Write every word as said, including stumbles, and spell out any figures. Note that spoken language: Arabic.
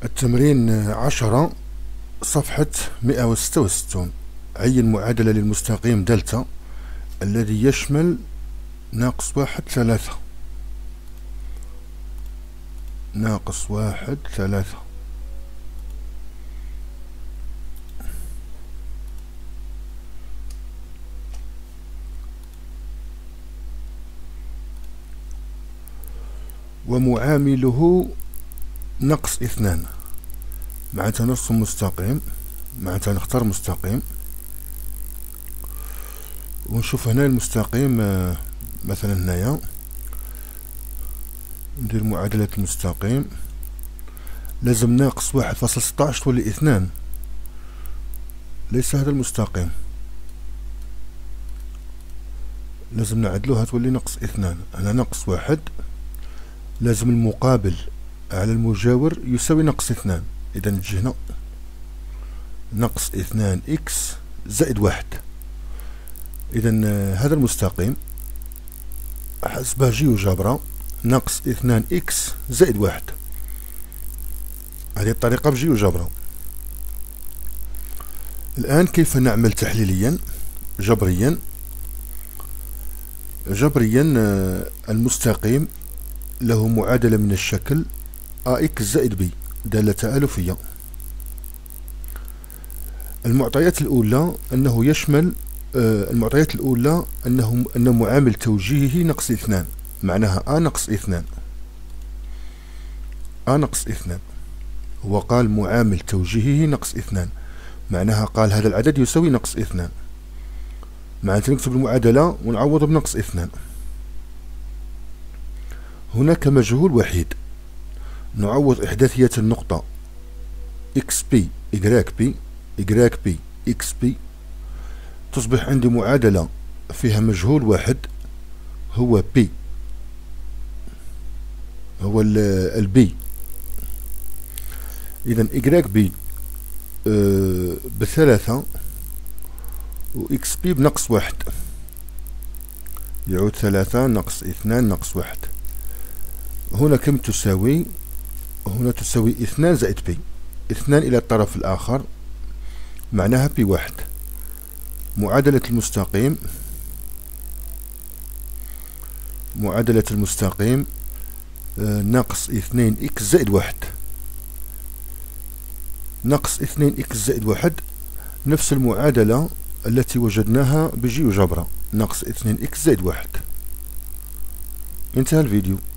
التمرين عشرة، صفحة مئة وستة وستون. عين معادلة للمستقيم دلتا الذي يشمل ناقص واحد ثلاثة ناقص واحد ثلاثة. ومعامله نقص اثنان. معناتها نرسم مستقيم، معناتها نختار مستقيم ونشوف هنا المستقيم. مثلا هنايا ندير معادلة المستقيم، لازم ناقص واحد فاصل ستاش تولي اثنان، ليس هذا المستقيم، لازم نعدلوها تولي ناقص اثنان. هنا ناقص واحد، لازم المقابل على المجاور يساوي ناقص اثنان. اذا نجي هنا ناقص اثنان اكس زائد واحد. اذا هذا المستقيم حسب جيوجبرا ناقص اثنان اكس زائد واحد. هذه الطريقة بجيوجبرا. الآن كيف نعمل تحليليا جبريا؟ جبريا المستقيم له معادلة من الشكل ا اكس زائد بي دالة تآلفية. المعطيات الأولى أنه يشمل المعطيات الأولى أنه أن معامل توجيهه ناقص اثنان، معناها ا ناقص اثنان. ا ناقص اثنان هو قال معامل توجيهه ناقص اثنان، معناها قال هذا العدد يساوي ناقص اثنان. معناتها نكتب المعادلة ونعوض بناقص اثنان. هناك مجهول وحيد، نعوض إحداثية النقطة إكس بي إجراك بي إجراك بي إكس بي، تصبح عندي معادلة فيها مجهول واحد هو بي، هو البي. إذا إجراك بي أه بثلاثة و إكس بي بنقص واحد، يعود ثلاثة ناقص اثنان ناقص واحد. هنا كم تساوي؟ هنا تساوي اثنان زائد بي، اثنان إلى الطرف الآخر معناها بي واحد. معادلة المستقيم معادلة المستقيم آه ناقص اثنين إكس زائد واحد. ناقص اثنين إكس زائد واحد نفس المعادلة التي وجدناها بجيوجبرا، ناقص اثنين إكس زائد واحد. انتهى الفيديو.